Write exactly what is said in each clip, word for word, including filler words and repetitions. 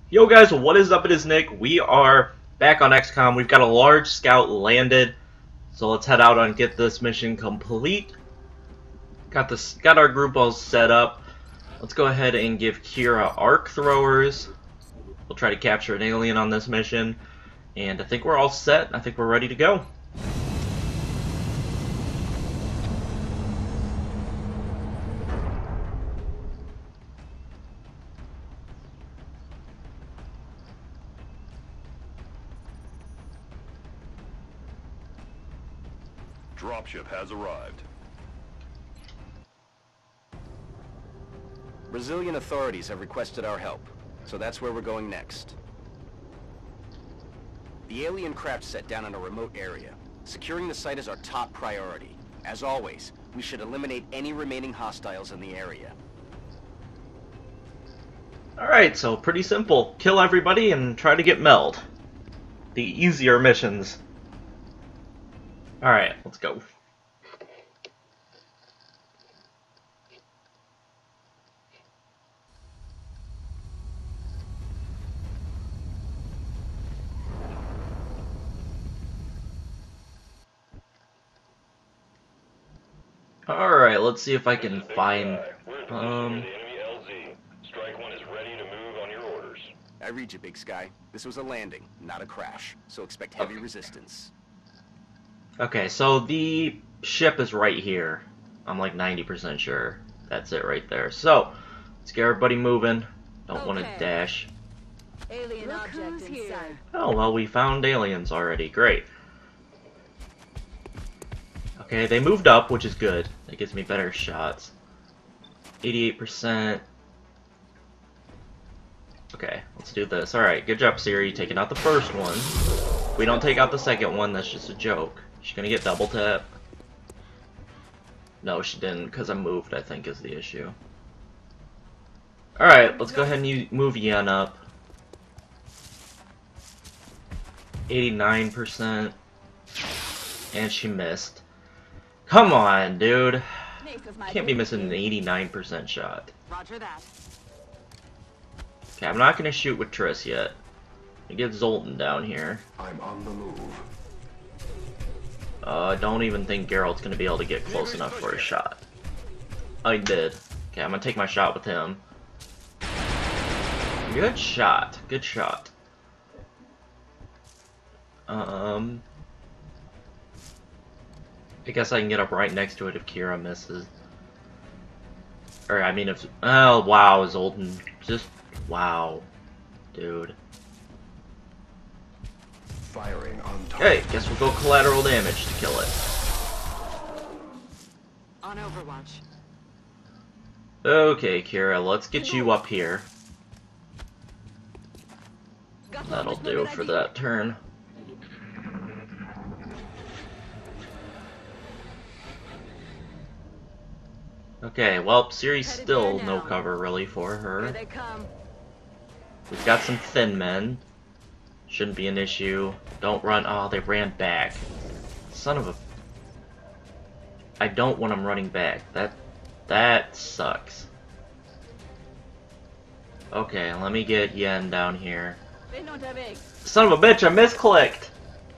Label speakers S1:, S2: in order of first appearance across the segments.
S1: Yo guys, what is up? It is Nick. We are back on X COM. We've got a large scout landed, so let's head out and get this mission complete. Got this, got our group all set up. Let's go ahead and give Kira arc throwers. We'll try to capture an alien on this mission, and I think we're all set. I think we're ready to go.
S2: Dropship has arrived.
S3: Brazilian authorities have requested our help, so that's where we're going next. The alien craft set down in a remote area. Securing the site is our top priority. As always, we should eliminate any remaining hostiles in the area.
S1: Alright, so pretty simple. Kill everybody and try to get Meld. The easier missions. Alright, let's go. Alright, let's see if I can find, um...
S2: Strike One is ready to move on your orders.
S3: I read you, Big Sky. This was a landing, not a crash, so expect heavy resistance.
S1: Okay, so the ship is right here. I'm like ninety percent sure. That's it right there. So, let's get everybody moving. Don't okay. want to dash.
S4: Alien Look object in here. Sight.
S1: Oh, well, we found aliens already. Great. Okay, they moved up, which is good. That gives me better shots. eighty-eight percent. Okay, let's do this. Alright, good job, Siri, taking out the first one. If we don't take out the second one, that's just a joke. She's gonna get double tap. No, she didn't, because I moved, I think, is the issue. Alright, let's go ahead and move Yen up. eighty-nine percent. And she missed. Come on, dude. Can't be missing an eighty-nine percent shot.
S4: Roger that.
S1: Okay, I'm not gonna shoot with Triss yet. I get Zoltan down here.
S2: I'm on the move.
S1: Uh, I don't even think Geralt's gonna be able to get close enough for a shot. I did. Okay, I'm gonna take my shot with him. Good shot. Good shot. Um... I guess I can get up right next to it if Kira misses. Or, I mean, if... Oh, wow, Zoltan. Just... Wow. Dude.
S2: Firing on top.
S1: Hey, guess we'll go collateral damage to kill it.
S4: On Overwatch.
S1: Okay, Kira, let's get you up here. That'll do for that turn. Okay, well, Siri's still no cover really for her. We've got some thin men. Shouldn't be an issue. Don't run. Oh, they ran back. Son of a... I don't want them running back. That... That sucks. Okay, let me get Yen down here. Son of a bitch, I misclicked!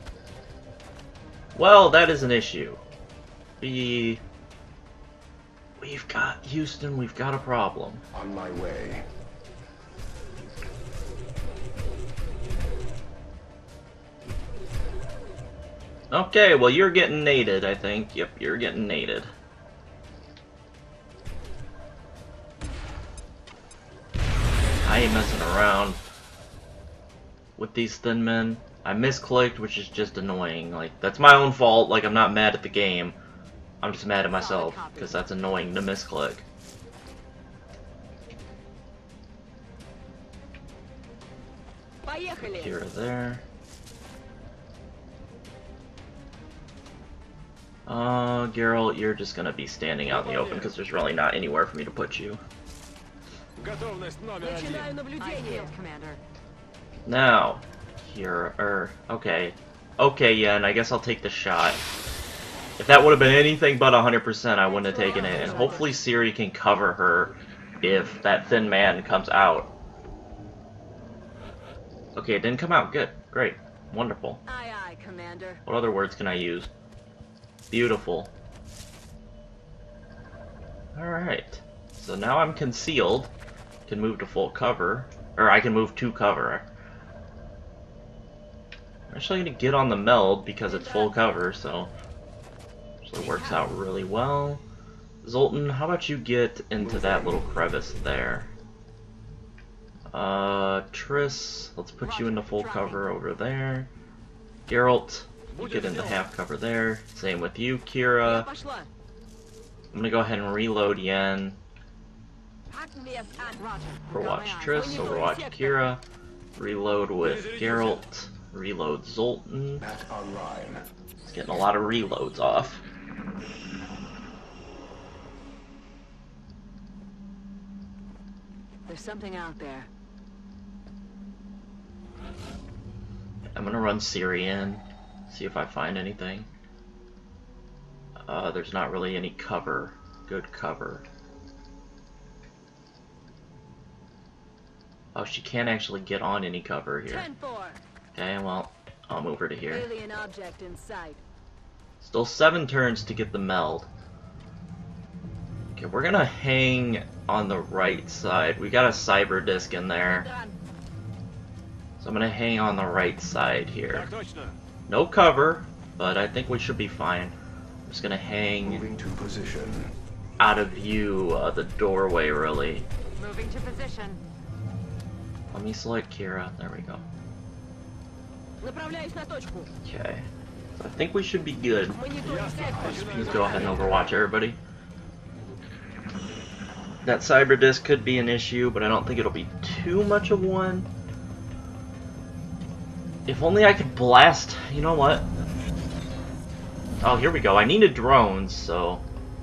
S1: Well, that is an issue. We... We've got... Houston, we've got a problem.
S2: On my way.
S1: Okay, well, you're getting naded, I think. Yep, you're getting naded. I ain't messing around with these thin men. I misclicked, which is just annoying. Like, that's my own fault. Like, I'm not mad at the game. I'm just mad at myself, because that's annoying to misclick. Here, there. Uh, Geralt, you're just gonna be standing out in the open, because there's really not anywhere for me to put you. Now, here, er, okay. Okay, Yen, I guess I'll take the shot. If that would have been anything but one hundred percent, I wouldn't have taken it. And hopefully Siri can cover her if that thin man comes out. Okay, it didn't come out. Good. Great. Wonderful.
S4: Aye, aye, Commander.
S1: What other words can I use? Beautiful. Alright. So now I'm concealed. Can move to full cover. Or I can move to cover. I'm actually going to get on the meld because it's full cover, so... Actually works out really well. Zoltan, how about you get into that little crevice there? Uh, Triss, let's put you into full cover over there. Geralt, you get into half cover there. Same with you, Kira. I'm gonna go ahead and reload Yen. Overwatch Triss, Overwatch Kira. Reload with Geralt. Reload Zoltan. It's getting a lot of reloads off.
S4: There's something out there.
S1: I'm gonna run Ciri in, see if I find anything. Uh, there's not really any cover. Good cover. Oh, she can't actually get on any cover here.
S4: ten four.
S1: Okay, well, I'll move her to here.
S4: Alien object in sight.
S1: Still seven turns to get the meld. Okay, we're gonna hang on the right side. We got a cyber disc in there. So I'm gonna hang on the right side here. No cover, but I think we should be fine. I'm just gonna hang
S5: Moving to position.
S1: out of view uh, the doorway, really.
S4: Moving to position.
S1: Let me select Kira. There we go.
S4: Направляюсь на точку.
S1: Okay. So I think we should be good.
S4: Мониторю сектор.
S1: Let's go ahead and overwatch everybody. That cyber disc could be an issue, but I don't think it'll be too much of one. If only I could blast. You know what? Oh, here we go. I needed drones, so.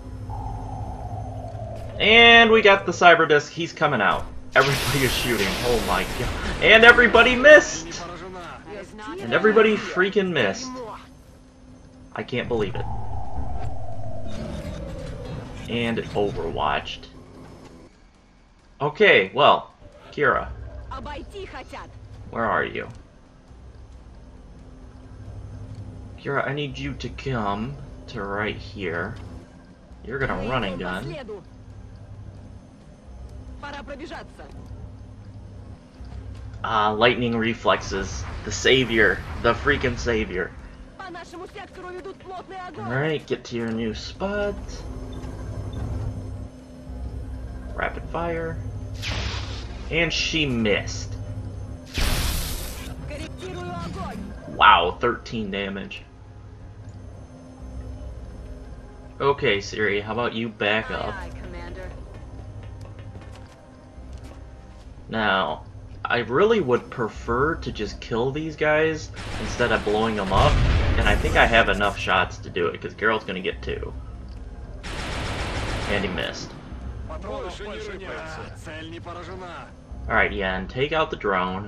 S1: And we got the cyber disc. He's coming out. Everybody is shooting. Oh my god. And everybody missed!
S4: That is not
S1: And everybody freaking missed. I can't believe it. And it overwatched. Okay, well, Kira,
S4: Обойти хотят.
S1: where are you? Kira, I need you to come to right here. You're gonna run and gun.
S4: Следу. Пора пробежаться.
S1: Ah, lightning reflexes. The savior. The freaking savior.
S4: По нашему сектору ведут плотный огонь.
S1: Alright, get to your new spot. Rapid fire. And she missed.
S4: Корректирую огонь.
S1: Wow, thirteen damage. Okay, Ciri, how about you back up?
S4: Aye, aye, Commander.
S1: Now, I really would prefer to just kill these guys instead of blowing them up, and I think I have enough shots to do it, because Geralt's gonna get two. And he missed. Alright, Yen, take out the drone.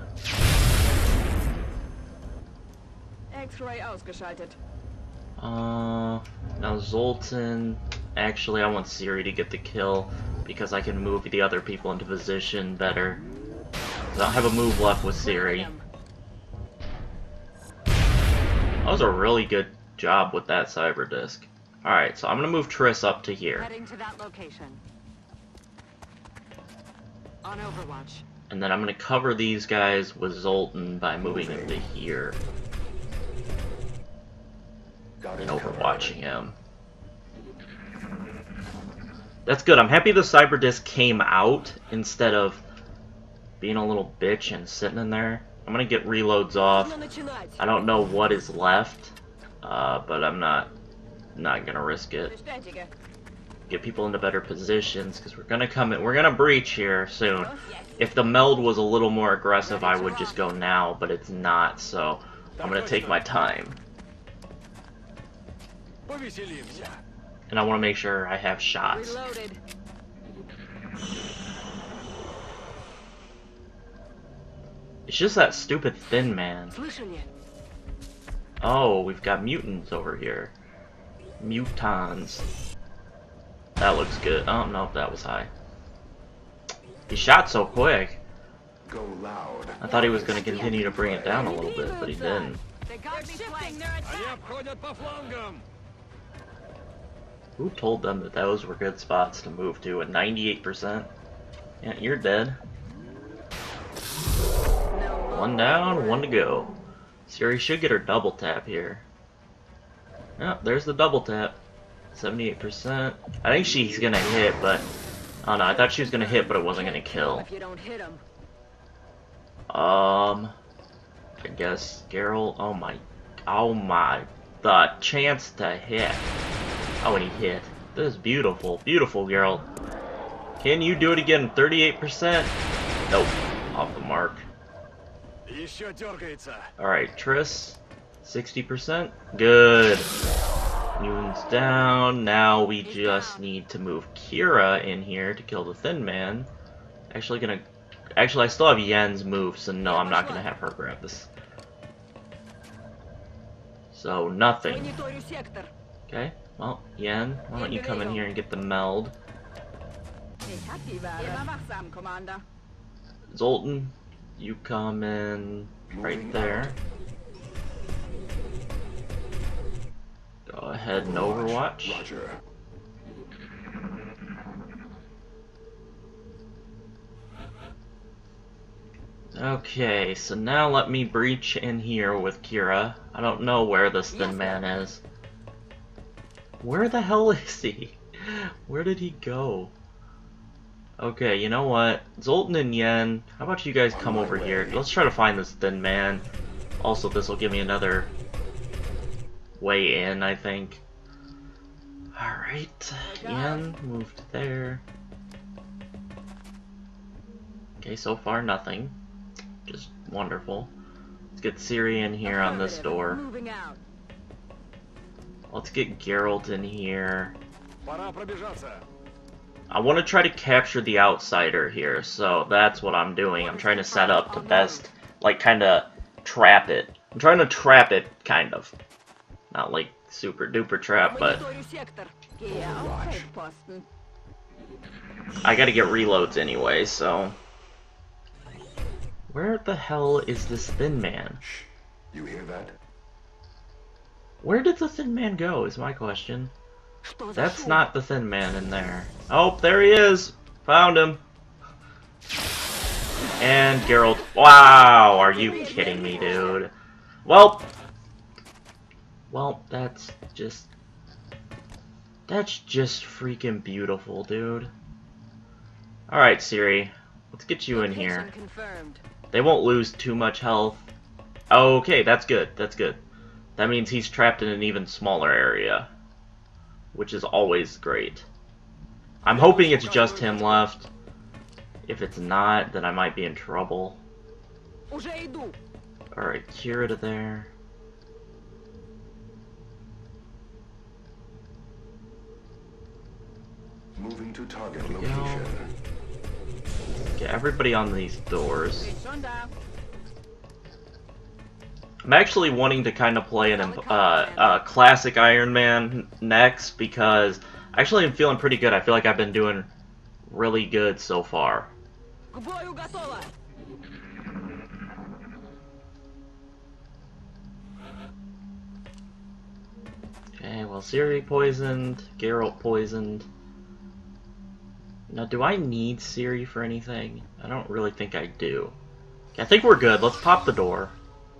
S4: X-ray ausgeschaltet.
S1: Uh, now Zoltan, actually I want Ciri to get the kill, because I can move the other people into position better. I don't have a move left with Ciri. That was a really good job with that cyber disc. Alright, so I'm gonna move Triss up to here.
S4: Heading to that location. On Overwatch.
S1: And then I'm gonna cover these guys with Zoltan by moving into here and overwatching him. That's good. I'm happy the cyber disc came out instead of being a little bitch and sitting in there. I'm gonna get reloads off. I don't know what is left, uh, but I'm not not gonna risk it. Get people into better positions because we're gonna come in. We're gonna breach here soon. If the meld was a little more aggressive, I would just go now, but it's not. So I'm gonna take my time. And I want to make sure I have shots.
S4: Reloaded.
S1: It's just that stupid thin man.
S4: Слышали?
S1: Oh, we've got mutants over here. Mutons. That looks good. I don't know if that was high. He shot so quick.
S5: Go loud.
S1: I thought he was going to continue to bring it down a little bit, but he didn't.
S4: They got me flanked. Their attack.
S1: Who told them that those were good spots to move to at ninety-eight percent? Yeah, you're dead. One down, one to go. Siri should get her double tap here. Oh, there's the double tap. seventy-eight percent. I think she's gonna hit, but... Oh no, I thought she was gonna hit, but it wasn't gonna kill.
S4: If you don't hit him.
S1: Um... I guess Geralt... Oh my... Oh my... The chance to hit. Oh, and he hit. This is beautiful. Beautiful, Geralt. Can you do it again? thirty-eight percent? Nope. Off the mark. Alright, Triss. sixty percent. Good. Newton's down. Now we just need to move Kira in here to kill the Thin Man. Actually gonna... Actually, I still have Yen's move, so no, I'm not gonna have her grab this. So, nothing. Okay, well, Yen, why don't you come in here and get the meld? Zoltan, you come in right there. Go ahead and Overwatch.
S5: Roger.
S1: Okay, so now let me breach in here with Kira. I don't know where this Thin Man is. Where the hell is he? Where did he go? Okay, you know what? Zoltan and Yen, how about you guys come over here? Let's try to find this Thin Man. Also, this will give me another way in, I think. Alright, Yen moved there. Okay, so far nothing. Just wonderful. Let's get Ciri in here on this door.
S4: Moving out.
S1: Let's get Geralt in here. I want to try to capture the outsider here, so that's what I'm doing. I'm trying to set up to best, like, kind of trap it. I'm trying to trap it, kind of. Not like super duper trap, but I gotta get reloads anyway, so... Where the hell is this Thin Man?
S5: You hear that?
S1: Where did the Thin Man go, is my question. That's not the Thin Man in there. Oh, there he is! Found him! And Geralt. Wow, are you kidding me, dude? Well... Well, that's just... That's just freaking beautiful, dude. Alright, Ciri. Let's get you in here.
S4: Confirmed.
S1: They won't lose too much health. Okay, that's good. That's good. That means he's trapped in an even smaller area, which is always great. I'm hoping it's just him left. If it's not, then I might be in trouble. Alright, Kira to there.
S5: Moving to target location.
S1: Get everybody on these doors. I'm actually wanting to kind of play an uh, uh, classic Iron Man next because actually I'm feeling pretty good. I feel like I've been doing really good so far. Okay, well, Ciri poisoned, Geralt poisoned. Now, do I need Ciri for anything? I don't really think I do. Okay, I think we're good. Let's pop the door.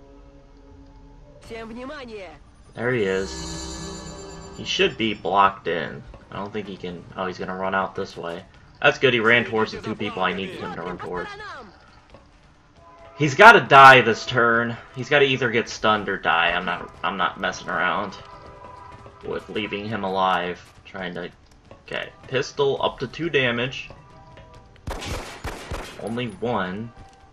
S1: There he is. He should be blocked in. I don't think he can... Oh, he's gonna run out this way. That's good. He ran towards the two people I needed him to run towards. He's gotta die this turn. He's gotta either get stunned or die. I'm not... I'm not messing around with leaving him alive. Trying to... Okay, pistol up to two damage. Only one.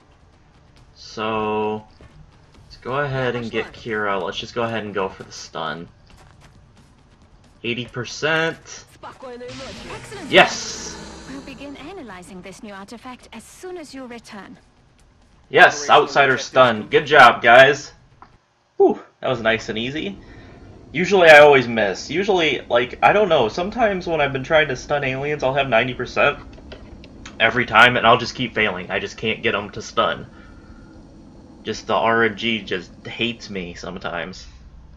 S1: So let's go ahead and get Kira. Let's just go ahead and go for the stun. eighty percent.
S6: Excellent.
S1: Yes!
S6: We'll begin analyzing this new artifact as soon as you return.
S1: Yes, outsider stun. Good job, guys. Whew, that was nice and easy. Usually I always miss. Usually, like, I don't know, sometimes when I've been trying to stun aliens, I'll have ninety percent. every time, and I'll just keep failing. I just can't get them to stun. Just the R N G just hates me sometimes.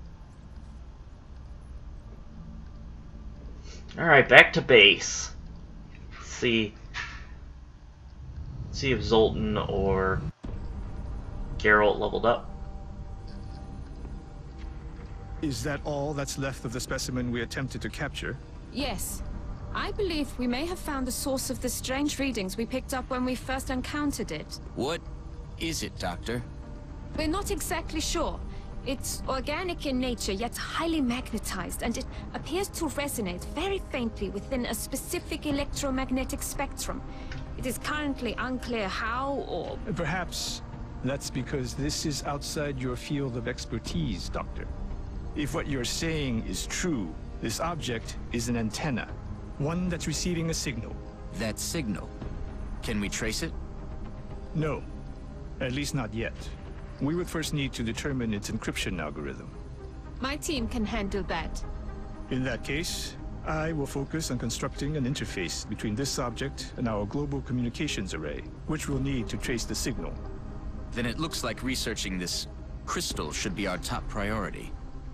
S1: Alright, back to base. Let's see. Let's see if Zoltan or Geralt leveled up.
S7: Is that all that's left of the specimen we attempted to capture?
S8: Yes. I believe we may have found the source of the strange readings we picked up when we first encountered it.
S9: What is it, Doctor?
S8: We're not exactly sure. It's organic in nature, yet highly magnetized, and it appears to resonate very faintly within a specific electromagnetic spectrum. It is currently unclear how or...
S7: Perhaps that's because this is outside your field of expertise, Doctor. If what you're saying is true, this object is an antenna. One that's receiving a signal.
S9: That signal. Can we trace it?
S7: No. At least not yet. We would first need to determine its encryption algorithm.
S8: My team can handle that.
S7: In that case, I will focus on constructing an interface between this object and our global communications array, which we'll need to trace the signal.
S9: Then it looks like researching this crystal should be our top priority.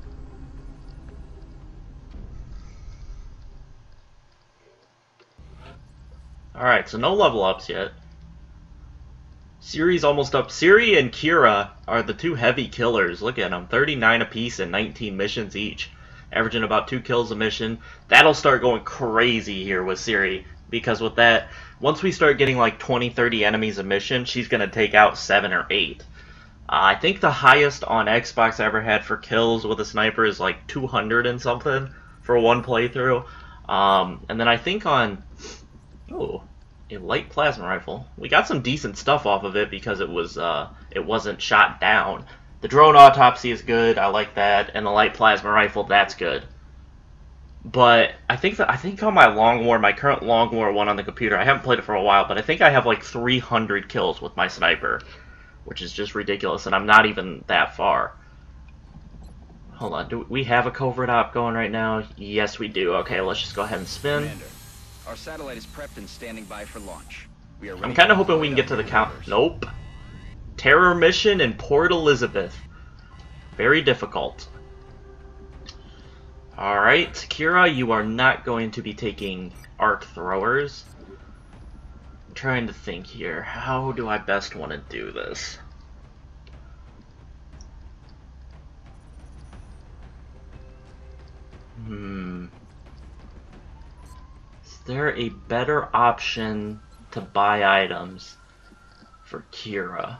S1: Alright, so no level ups yet. Ciri's almost up. Ciri and Kira are the two heavy killers. Look at them. thirty-nine apiece and nineteen missions each. Averaging about two kills a mission. That'll start going crazy here with Ciri. Because with that, once we start getting like twenty, thirty enemies a mission, she's going to take out seven or eight. Uh, I think the highest on Xbox I ever had for kills with a sniper is like two hundred and something for one playthrough. Um, and then I think on... Oh, a light plasma rifle. We got some decent stuff off of it because it was uh, it wasn't shot down. The drone autopsy is good. I like that, and the light plasma rifle, that's good. But I think that I think on my long war, my current long war one on the computer, I haven't played it for a while, but I think I have like three hundred kills with my sniper, which is just ridiculous, and I'm not even that far. Hold on, do we have a covert op going right now? Yes, we do. Okay, let's just go ahead and spin.
S3: Commander, our satellite is prepped and standing by for launch. We are ready
S1: I'm kind of
S3: to
S1: hoping we can
S3: deploy
S1: get to the
S3: our
S1: count.
S3: orders.
S1: Nope. Terror mission in Port Elizabeth. Very difficult. Alright, Kira, you are not going to be taking arc throwers. I'm trying to think here. How do I best want to do this? Hmm. Is there a better option to buy items for Kira?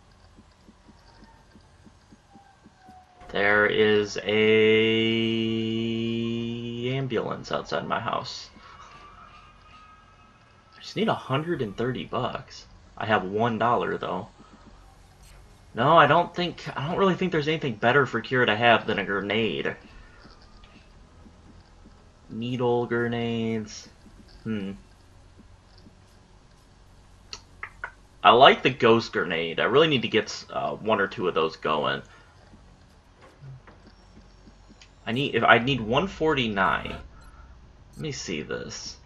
S1: There is a ambulance outside my house. I just need a hundred and thirty bucks. I have one dollar though. No, I don't think I don't really think there's anything better for Kira to have than a grenade. Needle grenades. Hmm. I like the ghost grenade. I really need to get uh, one or two of those going. I need if I need one forty-nine. Let me see this.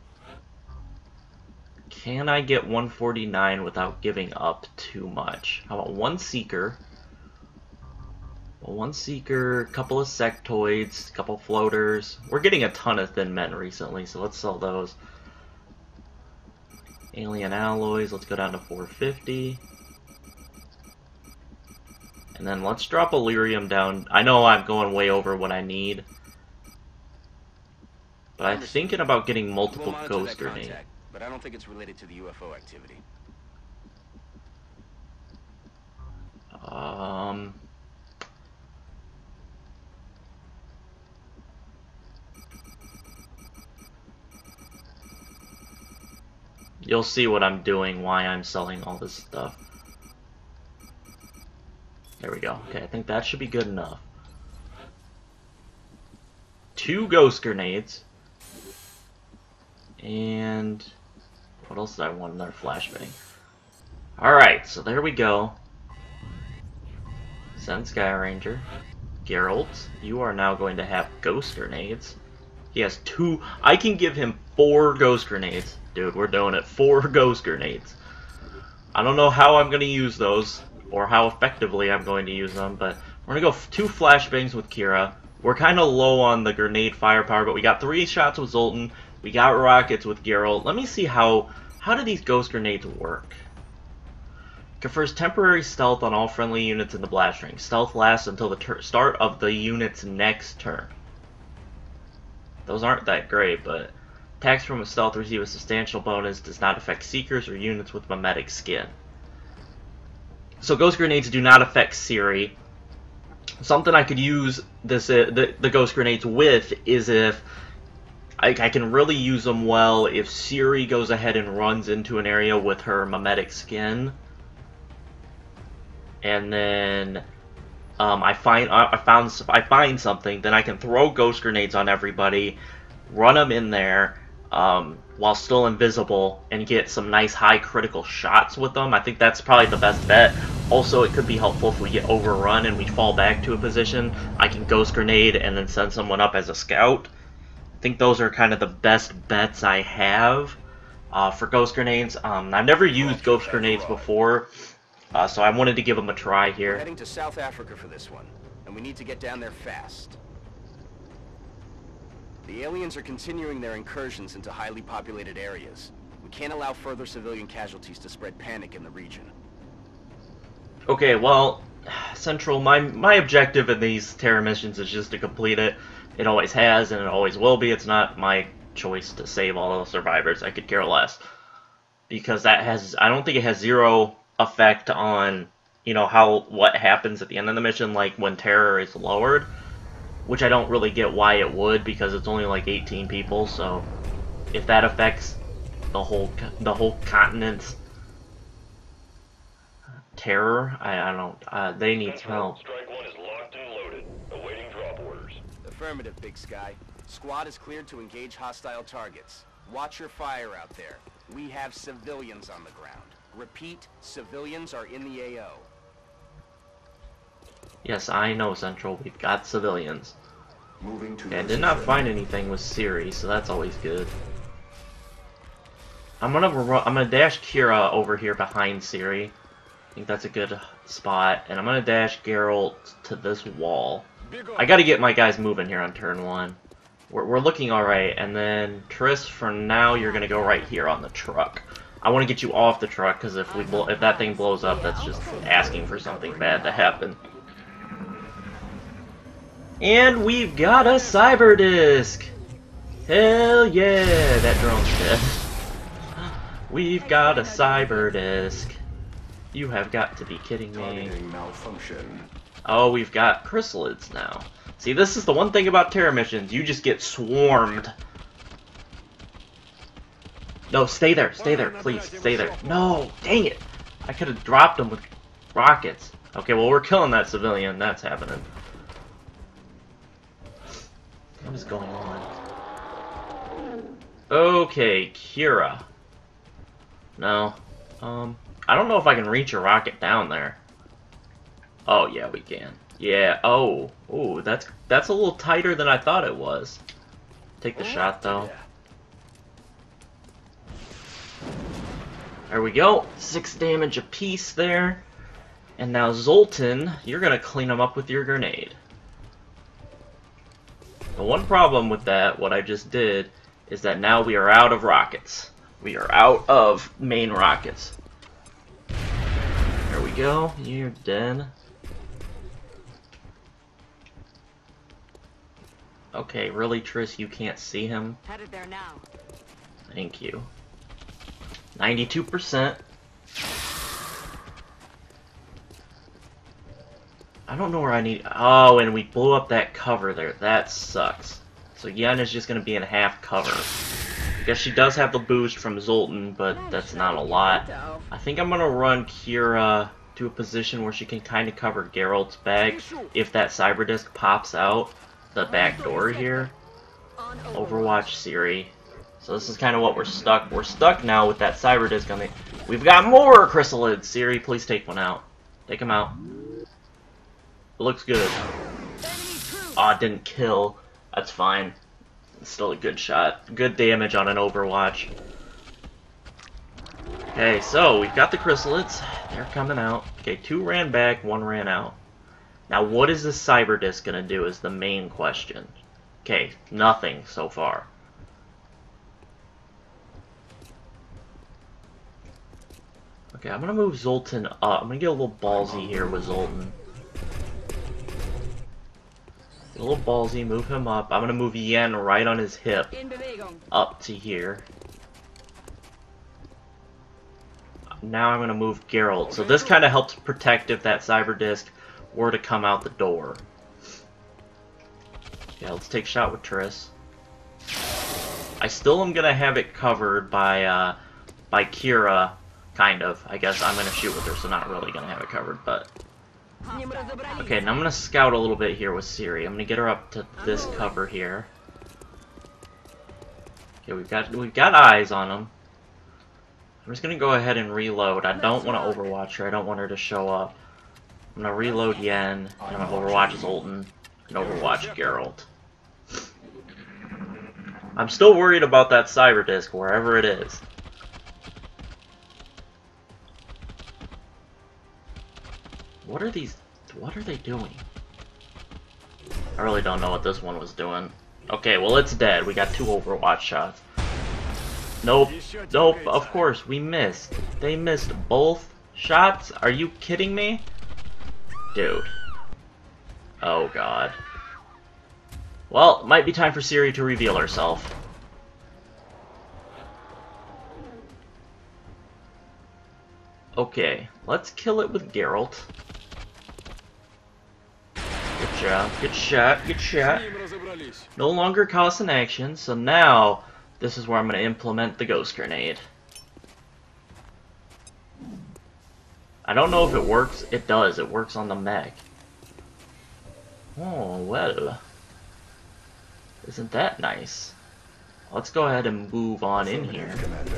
S1: Can I get one forty-nine without giving up too much? How about one seeker? Well, one seeker, a couple of sectoids, a couple floaters. We're getting a ton of thin men recently, so let's sell those. Alien alloys, let's go down to four fifty. And then let's drop Illyrium down. I know I'm going way over what I need. But I'm thinking about getting multiple
S3: We'll monitor
S1: ghost
S3: that
S1: grenades.
S3: contact, but I don't think it's related to the U F O activity.
S1: Um... You'll see what I'm doing, why I'm selling all this stuff. There we go. Okay, I think that should be good enough. Two ghost grenades. And what else did I want? Another flashbang. Alright, so there we go. Send Sky Ranger. Geralt, you are now going to have ghost grenades. He has two. I can give him four ghost grenades. Dude, we're doing it. Four ghost grenades. I don't know how I'm going to use those, or how effectively I'm going to use them, but we're going to go two flashbangs with Kira. We're kind of low on the grenade firepower, but we got three shots with Zoltan. We got rockets with Geralt. Let me see how, how do these ghost grenades work? Confers temporary stealth on all friendly units in the blast ring. Stealth lasts until the tur start of the unit's next turn. Those aren't that great, but attacks from a stealth receive a substantial bonus. Does not affect seekers or units with mimetic skin. So ghost grenades do not affect Ciri. Something I could use this uh, the, the ghost grenades with is if I, I can really use them well if Ciri goes ahead and runs into an area with her mimetic skin, and then um, I find I found I find something, then I can throw ghost grenades on everybody, run them in there um, while still invisible, and get some nice high critical shots with them. I think that's probably the best bet. Also, it could be helpful if we get overrun and we fall back to a position. I can ghost grenade and then send someone up as a scout. I think those are kind of the best bets I have uh, for ghost grenades. Um, I've never used ghost grenades before, uh, so I wanted to give them a try here.
S3: We're heading to South Africa for this one, and we need to get down there fast. The aliens are continuing their incursions into highly populated areas. We can't allow further civilian casualties to spread panic in the region.
S1: Okay, well, Central, my my objective in these terror missions is just to complete it. It always has, and it always will be. It's not my choice to save all the survivors. I could care less. Because that has, I don't think it has zero effect on, you know, how, what happens at the end of the mission, like when terror is lowered. Which I don't really get why it would, because it's only like eighteen people, so if that affects the whole, the whole continent's terror, I, I don't, uh, they need some help.
S2: Strike one is locked and loaded, awaiting drop orders.
S3: Affirmative, Big Sky. Squad is cleared to engage hostile targets. Watch your fire out there. We have civilians on the ground. Repeat, civilians are in the A O.
S1: Yes, I know, Central. We've got civilians.
S5: Moving to
S1: Okay, I did not find anything with Ciri, so that's always good. I'm gonna I'm gonna dash Kira over here behind Ciri. I think that's a good spot, and I'm gonna dash Geralt to this wall. I gotta get my guys moving here on turn one. We're, we're looking alright, and then Triss, for now, you're gonna go right here on the truck. I want to get you off the truck, because if we blow, if that thing blows up, that's just asking for something bad to happen. And we've got a cyber disc. Hell yeah, that drone's dead. We've got a cyber disc. You have got to be kidding me.
S5: Targeting malfunction.
S1: Oh, we've got chrysalids now. See, this is the one thing about terror missions. You just get swarmed. No, stay there. Stay there. Please, stay there. No, dang it. I could have dropped them with rockets. Okay, well, we're killing that civilian. That's happening. What is going on? Okay, Kira. No. Um, I don't know if I can reach a rocket down there. Oh, yeah, we can. Yeah, oh. Oh, that's, that's a little tighter than I thought it was. Take the shot, though. There we go. Six damage apiece there. And now, Zoltan, you're gonna clean them up with your grenade. The one problem with that, what I just did, is that now we are out of rockets. We are out of main rockets. There we go. You're dead. Okay, really, Triss, you can't see him?
S4: Headed there now.
S1: Thank you. ninety-two percent. I don't know where I need... Oh, and we blew up that cover there. That sucks. So Yen is just going to be in half cover. I guess she does have the boost from Zoltan, but that's not a lot. I think I'm going to run Kira to a position where she can kind of cover Geralt's back if that cyber disc pops out the back door here. Overwatch Ciri. So this is kind of what we're stuck. We're stuck now with that cyber disc on the... We've got more chrysalids! Ciri, please take one out. Take him out. It looks good. Aw, oh, it didn't kill. That's fine. Still a good shot. Good damage on an Overwatch. Okay, so we've got the chrysalids. They're coming out. Okay, two ran back, one ran out. Now, what is this cyber disc gonna do is the main question. Okay, nothing so far. Okay, I'm gonna move Zoltan up. I'm gonna get a little ballsy here with Zoltan. Get a little ballsy, move him up. I'm gonna move Yen right on his hip up to here. Now I'm gonna move Geralt. So this kind of helps protect if that cyber disc were to come out the door. Yeah, let's take a shot with Triss. I still am gonna have it covered by uh, by Kira, kind of. I guess I'm gonna shoot with her, so not really gonna have it covered, but. Okay, now I'm gonna scout a little bit here with Ciri. I'm gonna get her up to this cover here. Okay, we've got we've got eyes on them. I'm just gonna go ahead and reload. I don't want to overwatch her. I don't want her to show up. I'm gonna reload Yen, and I'm gonna overwatch Zoltan, and overwatch Geralt. I'm still worried about that cyber disc, wherever it is. What are these? What are they doing? I really don't know what this one was doing. Okay, well it's dead. We got two Overwatch shots. Nope. Nope, of course, we missed. They missed both shots? Are you kidding me? Dude. Oh god. Well, it might be time for Ciri to reveal herself. Okay, let's kill it with Geralt. Good job, good shot, good shot. No longer cost an action, so now this is where I'm going to implement the Ghost Grenade. I don't know if it works. It does. It works on the mech. Oh, well. Isn't that nice? Let's go ahead and move on in here.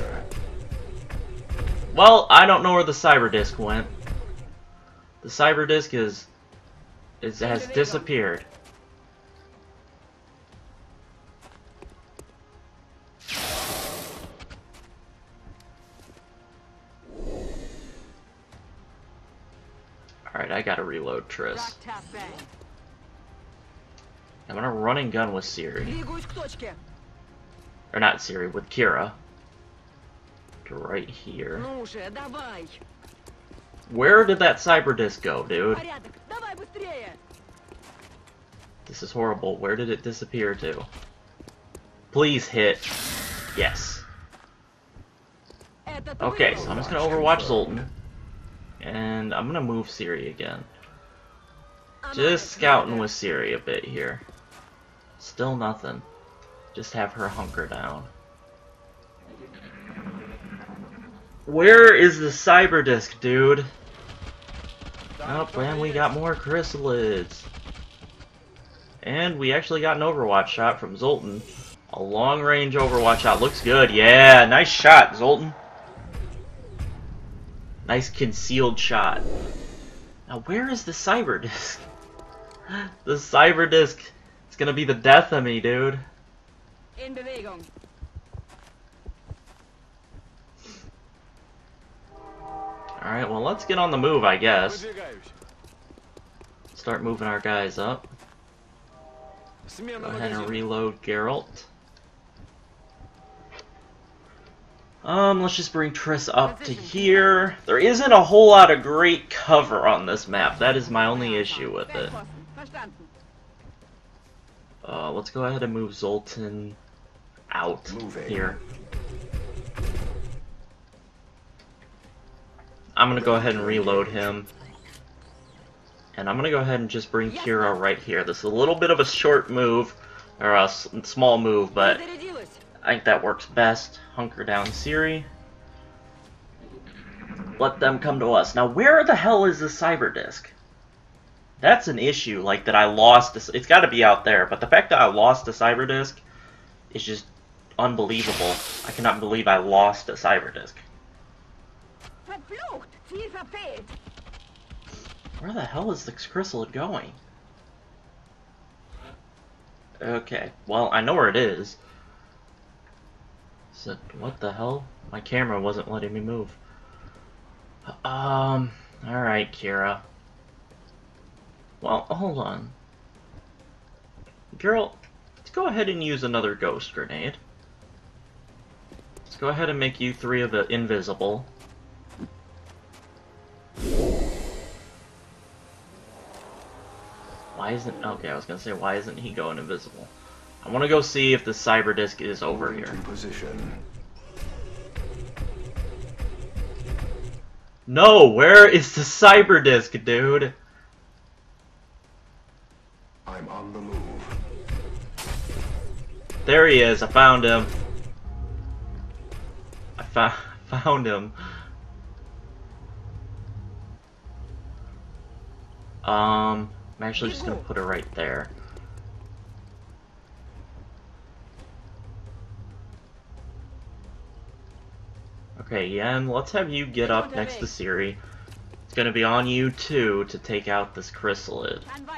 S1: Well, I don't know where the cyber disc went. The cyber disc is, is has disappeared. Alright, I gotta reload Triss. I'm gonna run and gun with Ciri. Or not Ciri, with Kira. To right here. Where did that cyber disc go, dude? This is horrible. Where did it disappear to? Please hit. Yes. Okay, so I'm just gonna overwatch Zoltan. And I'm gonna move Ciri again. Just scouting with Ciri a bit here. Still nothing. Just have her hunker down. Where is the cyber disc, dude? Oh, man, we got more chrysalids. And we actually got an Overwatch shot from Zoltan. A long-range Overwatch shot. Looks good. Yeah, nice shot, Zoltan. Nice concealed shot. Now, where is the cyber disc? The cyber disc is gonna be the death of me, dude. Alright, well, let's get on the move, I guess. Start moving our guys up. Go ahead and reload Geralt. Um, let's just bring Triss up to here. There isn't a whole lot of great cover on this map. That is my only issue with it. Uh, let's go ahead and move Zoltan out here. I'm gonna go ahead and reload him. And I'm gonna go ahead and just bring Kira right here. This is a little bit of a short move, or a s small move, but I think that works best. Hunker down Ciri. Let them come to us. Now, where the hell is the cyber disc? That's an issue, like, that I lost this. It's gotta be out there, but the fact that I lost the cyber disc is just unbelievable. I cannot believe I lost a cyber disc. Where the hell is the chrysalid going? Okay, well, I know where it is. So, what the hell? My camera wasn't letting me move. Um, alright, Kira. Well, hold on. Girl, let's go ahead and use another ghost grenade. Let's go ahead and make you three of it invisible. Why isn't... Okay, I was gonna say, why isn't he going invisible? I want to go see if the cyber disc is over here.
S5: Position.
S1: No, where is the cyber disc, dude?
S5: I'm on the move.
S1: There he is. I found him. I found found him. Um, I'm actually just gonna put it right there. Okay, Yen, let's have you get up next to Siri. It's gonna be on you too to take out this chrysalid.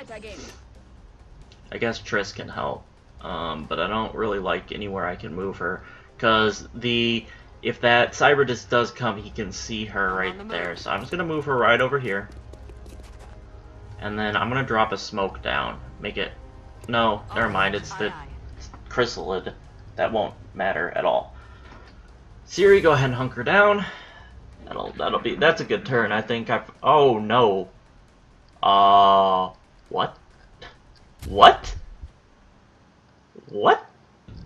S1: I guess Triss can help, um, but I don't really like anywhere I can move her, cause the if that cyber disc does come, he can see her right there. So I'm just gonna move her right over here, and then I'm gonna drop a smoke down. Make it no, never mind. It's the chrysalid. That won't matter at all. Siri, go ahead and hunker down. That'll that'll be that's a good turn. I think I've oh no. Uh what? What? What?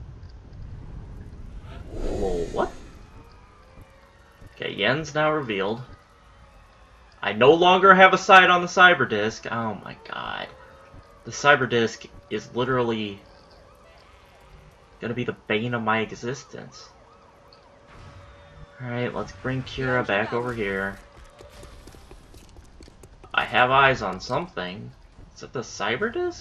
S1: Whoa, what? Okay, Yen's now revealed. I no longer have a sight on the cyber disc. Oh my god. The cyber disc is literally gonna be the bane of my existence. Alright, let's bring Kira back over here. I have eyes on something. Is it the cyber disc?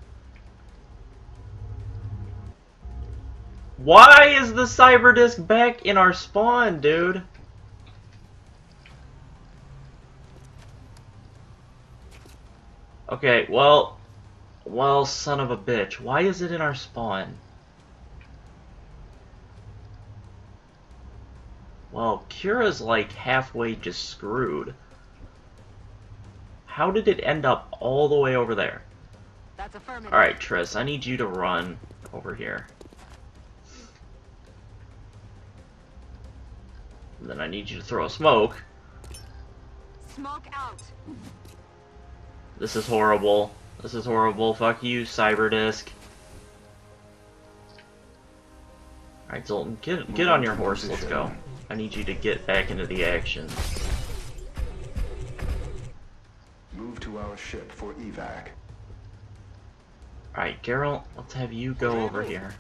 S1: Why is the cyber disc back in our spawn, dude? Okay, well... Well, son of a bitch. Why is it in our spawn? Well, Kira's like halfway just screwed. How did it end up all the way over there?
S4: That's affirmative.
S1: Alright, Triss, I need you to run over here. And then I need you to throw a smoke.
S4: Smoke out.
S1: This is horrible. This is horrible. Fuck you, cyber disc. Alright, Zoltan, get, get on your horse. Let's go. I need you to get back into the action.
S5: Move to our ship for evac.
S1: Alright, Geralt, let's have you go over here.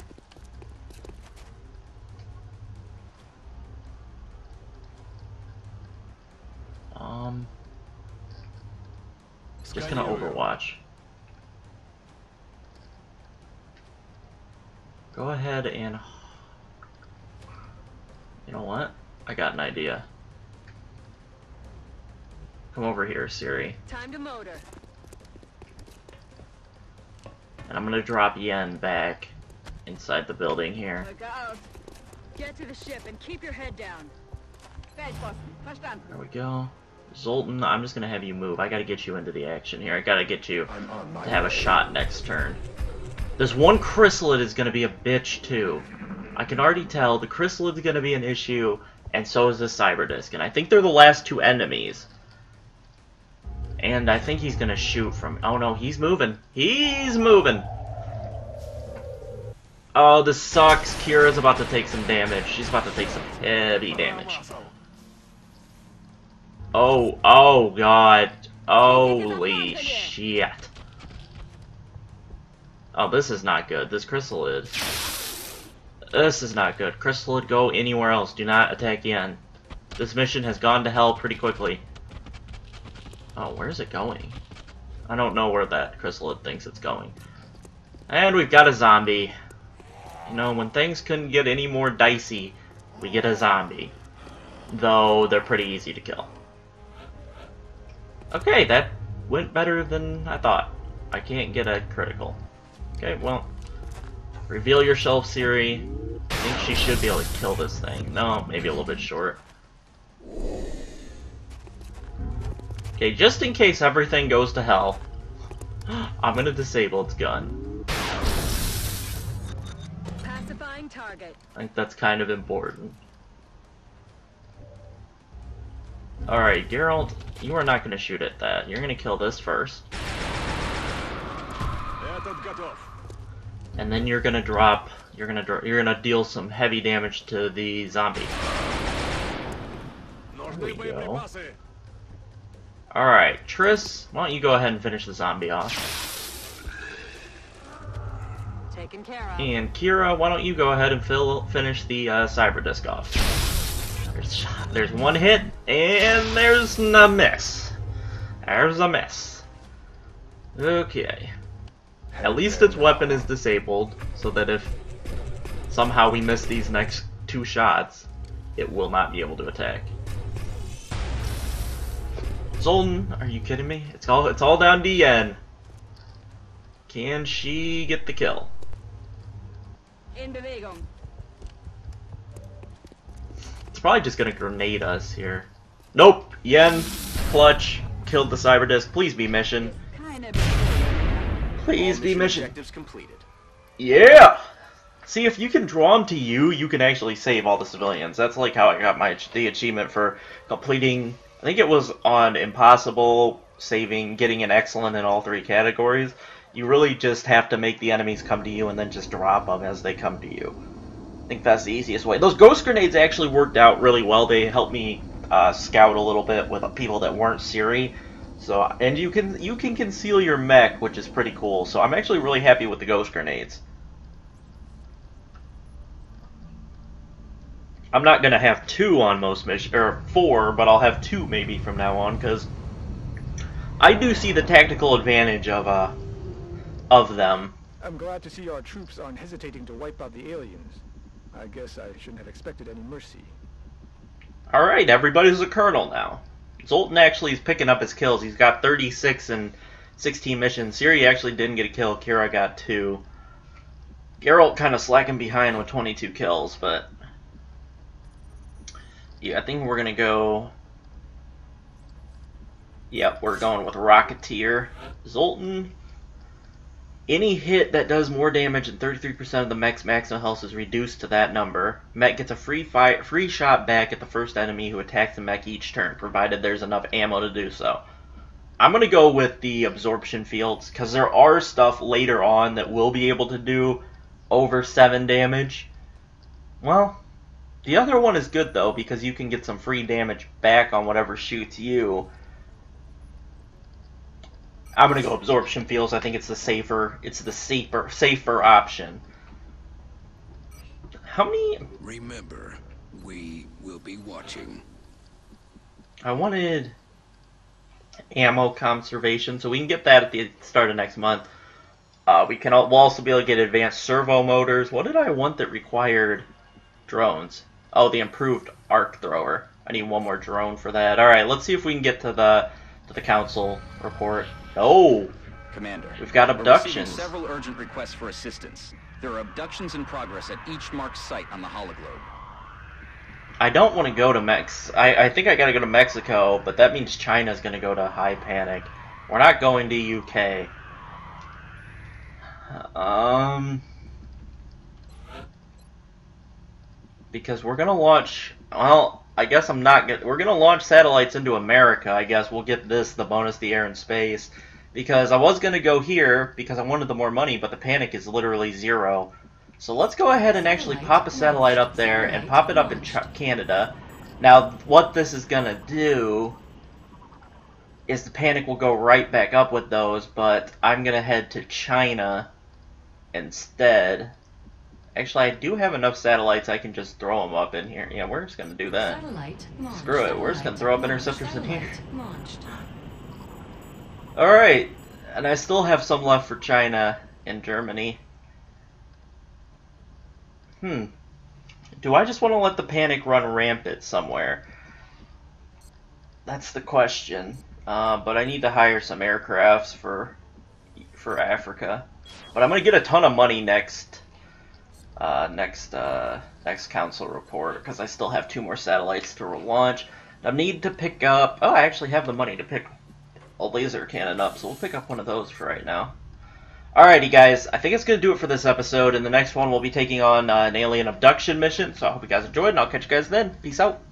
S1: Um... Just gonna overwatch. Go ahead and... You know what? I got an idea. Come over here, Siri.
S4: Time to motor.
S1: And I'm gonna drop Yen back inside the building here.
S4: Look out. Get to the ship and keep your head down.
S1: There we go. Zoltan, I'm just gonna have you move. I gotta get you into the action here. I gotta get you to have a shot next turn. This one chrysalid is gonna be a bitch too. I can already tell the chrysalid's gonna be an issue, and so is the cyber disc. And I think they're the last two enemies. And I think he's gonna shoot from... Oh no, he's moving. He's moving! Oh, this sucks. Kira's about to take some damage. She's about to take some heavy damage. Oh, oh god. Holy shit. Oh, this is not good. This chrysalid. This is not good. Chrysalid, go anywhere else. Do not attack Yen. This mission has gone to hell pretty quickly. Oh, where's it going? I don't know where that chrysalid thinks it's going. And we've got a zombie. You know, when things couldn't get any more dicey, we get a zombie. Though, they're pretty easy to kill. Okay, that went better than I thought. I can't get a critical. Okay, well, Reveal yourself, Siri. I think she should be able to kill this thing. No, maybe a little bit short. Okay, just in case everything goes to hell, I'm gonna disable its gun.
S4: Pacifying target.
S1: I think that's kind of important. Alright, Geralt, you are not gonna shoot at that. You're gonna kill this first. And then you're gonna drop. You're gonna dro you're gonna deal some heavy damage to the zombie. There we go. All right, Triss, why don't you go ahead and finish the zombie off?
S4: Taken care of.
S1: And Kira, why don't you go ahead and fill finish the uh, cyber disc off? There's there's one hit and there's a miss. There's a miss. Okay. At least its weapon is disabled, so that if somehow we miss these next two shots, it will not be able to attack. Zoltan, are you kidding me? It's all it's all down to Yen. Can she get the kill?
S4: In Bewegung.
S1: It's probably just gonna grenade us here. Nope. Yen, clutch, killed the cyber disc. Please be mission.
S4: Kind of.
S1: Please be mission.
S3: Objectives completed.
S1: Yeah! See, if you can draw them to you, you can actually save all the civilians. That's like how I got my the achievement for completing, I think it was on Impossible, saving, getting an excellent in all three categories. You really just have to make the enemies come to you and then just drop them as they come to you. I think that's the easiest way. Those ghost grenades actually worked out really well. They helped me uh, scout a little bit with people that weren't Siri. So, and you can you can conceal your mech, which is pretty cool. So I'm actually really happy with the ghost grenades. I'm not gonna have two on most missions, or four, but I'll have two maybe from now on, because I do see the tactical advantage of uh of them.
S7: I'm glad to see our troops aren't hesitating to wipe out the aliens. I guess I shouldn't have expected any mercy.
S1: All right, everybody's a colonel now. Zoltan actually is picking up his kills. He's got thirty-six and sixteen missions. Siri actually didn't get a kill. Kira got two. Geralt kind of slacking behind with twenty-two kills, but yeah, I think we're gonna go. Yep, we're going with Rocketeer. Zoltan. Any hit that does more damage than thirty-three percent of the mech's maximum health is reduced to that number. Mech gets a free fight, free shot back at the first enemy who attacks the mech each turn, provided there's enough ammo to do so. I'm going to go with the absorption fields, because there are stuff later on that will be able to do over seven damage. Well, the other one is good, though, because you can get some free damage back on whatever shoots you. I'm gonna go absorption fields. I think it's the safer, it's the safer, safer option. How many?
S10: Remember, we will be watching.
S1: I wanted ammo conservation, so we can get that at the start of next month. Uh, we can. We'll also be able to get advanced servo motors. What did I want that required drones? Oh, the improved arc thrower. I need one more drone for that. All right, let's see if we can get to the to the council report. Oh,
S3: Commander,
S1: we've got
S3: we're receiving
S1: abductions.
S3: several urgent requests for assistance. There are abductions in progress at each marked site on the hologlobe.
S1: I don't want to go to Mex. I, I think I gotta go to Mexico, but that means China's gonna go to high panic. We're not going to U K. Um, because we're gonna launch. Well, I guess I'm not gonna. We're gonna launch satellites into America. I guess we'll get this, the bonus, the air and space. Because I was gonna go here because I wanted the more money, but the panic is literally zero. So let's go ahead and actually pop a satellite up there and pop it up in Ch Canada. Now, what this is gonna do is the panic will go right back up with those, but I'm gonna head to China instead. Actually, I do have enough satellites I can just throw them up in here. Yeah, we're just gonna do that. Screw it, we're just gonna throw up interceptors in here. Alright, and I still have some left for China and Germany. Hmm. Do I just want to let the panic run rampant somewhere? That's the question. Uh, but I need to hire some aircrafts for for Africa. But I'm gonna get a ton of money next uh, next uh, next council report, because I still have two more satellites to launch. I need to pick up... Oh, I actually have the money to pick a laser cannon up, so we'll pick up one of those for right now. Alrighty, guys, I think it's going to do it for this episode. In the next one, we'll be taking on uh, an alien abduction mission, so I hope you guys enjoyed, and I'll catch you guys then. Peace out.